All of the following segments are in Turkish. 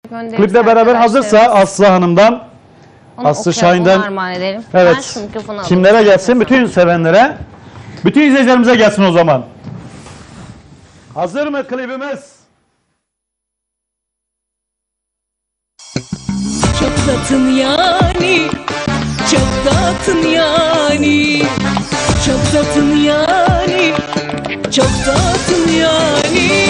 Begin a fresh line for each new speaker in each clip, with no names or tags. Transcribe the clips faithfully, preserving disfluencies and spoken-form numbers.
Kliple beraber hazırsa Aslı Hanım'dan,
onu
Aslı Şahin'den,
armağan edelim.
evet, kimlere gelsin? Bütün sevenlere, bütün izleyicilerimize gelsin o zaman. Hazır mı klibimiz?
Çok tatın yani, çok tatın yani, çok tatın yani, çok tatın yani.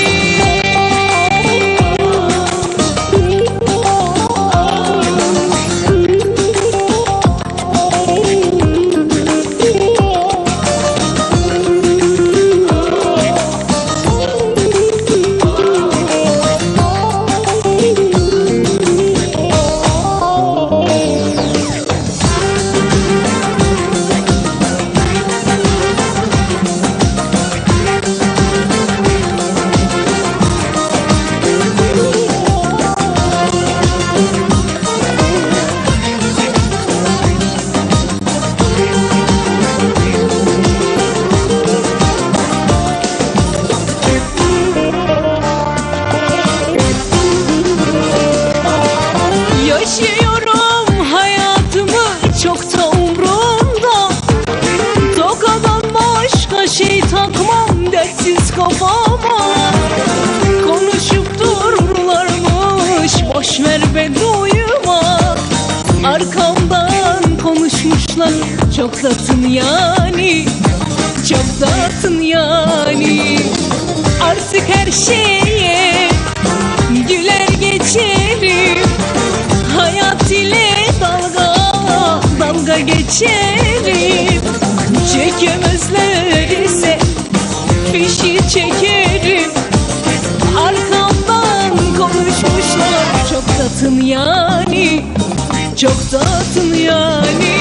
Yaşıyorum hayatımı çok da umrumda, tokadan başka şey takmam dertsiz kafama. Konuşup dururlarmış, boşver be duyma. Arkamdan konuşmuşlar, çok tatın yani, çok tatın yani. Artık her şeye güler geçerim, hayat ile dalga dalga geçerim. Çekemezler ise fişi çekerim. Arkamdan konuşmuşlar, çok tatın yani, çok tatın yani.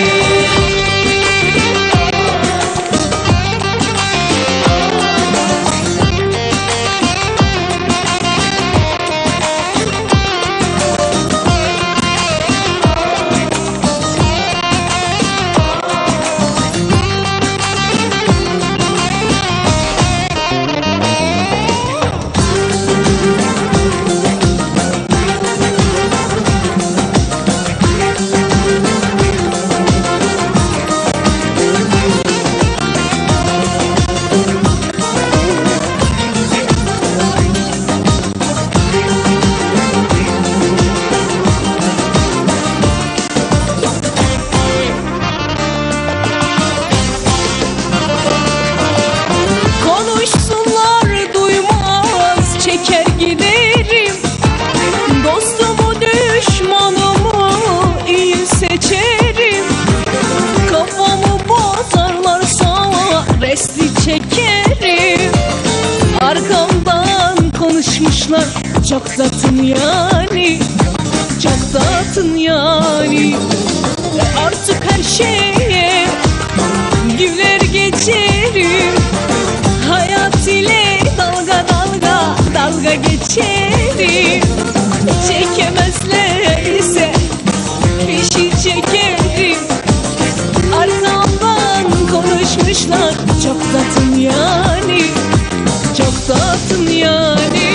Konuşsunlar duymaz, çeker giderim. Dostumu düşmanımı iyi seçerim. Kafamı bozarlarsa resti çekerim. Arkamdan konuşmuşlar, çok tatın yani, çok tatın yani. Artık her şeye güler geçerim, hayat ile dalga dalga dalga geçerim. Çekemezler ise fişi çekerim. Arkamdan konuşmuşlar, çok tatın yani, çok tatın yani.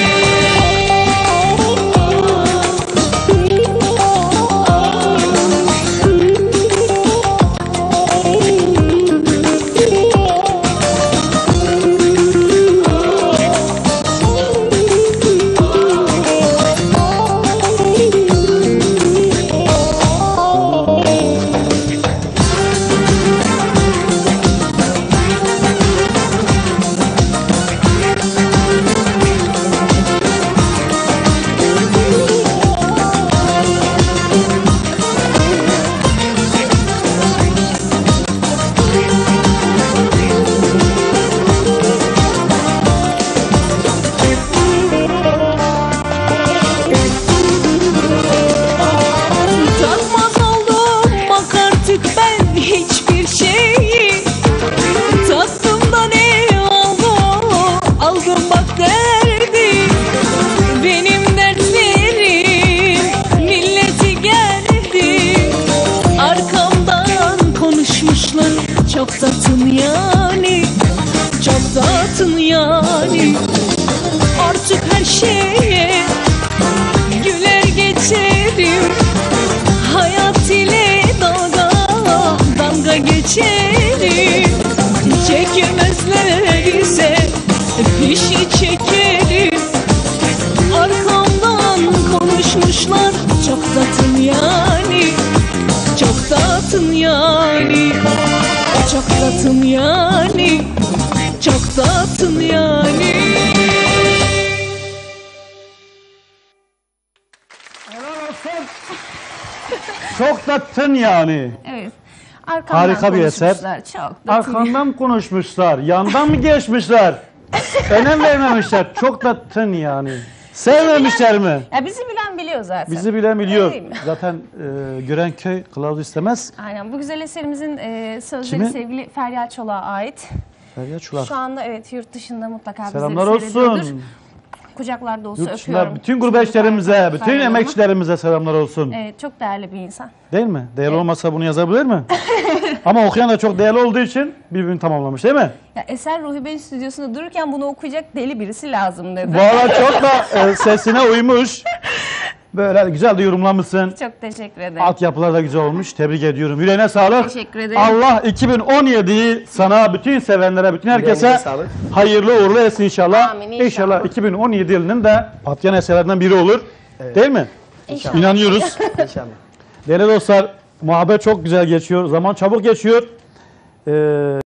Çok tatın yani, çok tatın yani. Artık her şeye konuşmuşlar çok tatın yani. Çok tatın yani. Çok tatın yani. Çok tatın yani.
Helal olsun. Çok da tın yani.
Evet. Arkamdan
Harika bir eser.
konuşmuşlar, Çok da
Arkandan konuşmuşlar, yandan mı geçmişler? Önem vermemişler. Çok da tın yani. Sevmemişler mi?
Ya bizi bilen biliyor zaten.
Bizi bilen biliyor.
Değil mi?
Zaten e, gören köy kılavuz istemez.
Aynen. Bu güzel eserimizin e, sözleri
Kimin?
sevgili Feryal Çolak'a ait.
Feryal Çolak.
Şu anda evet yurt dışında mutlaka
Selamlar
bizleri seyrediyordur.
olsun.
Kucaklar dolusu
Yurt dışında
öpüyorum.
bütün gurbetçilerimize, bütün
Feryal Hanım'a.
emekçilerimize selamlar olsun.
Evet, çok değerli bir insan.
Değil mi? Değerli olmasa bunu yazabilir mi? Ama okuyan da çok değerli olduğu için birbirini tamamlamış değil mi?
Ya Eser Ruhi Bey'in stüdyosunda dururken bunu okuyacak deli birisi lazım dedi.
Bu arada çok da e, sesine uymuş. Böyle güzel de yorumlamışsın.
Çok teşekkür ederim.
Altyapılar da güzel olmuş. Tebrik ediyorum. Yüreğine sağlık.
Teşekkür ederim.
Allah iki bin on yediyi sana, bütün sevenlere, bütün herkese
Yüreğinize sağlık.
hayırlı uğurlu etsin inşallah.
Amin, inşallah.
İnşallah iki bin on yedi yılının da patlayan eserlerinden biri olur. Değil mi?
İnşallah.
İnanıyoruz.
İnşallah.
Değerli dostlar, muhabbet çok güzel geçiyor. Zaman çabuk geçiyor. Ee,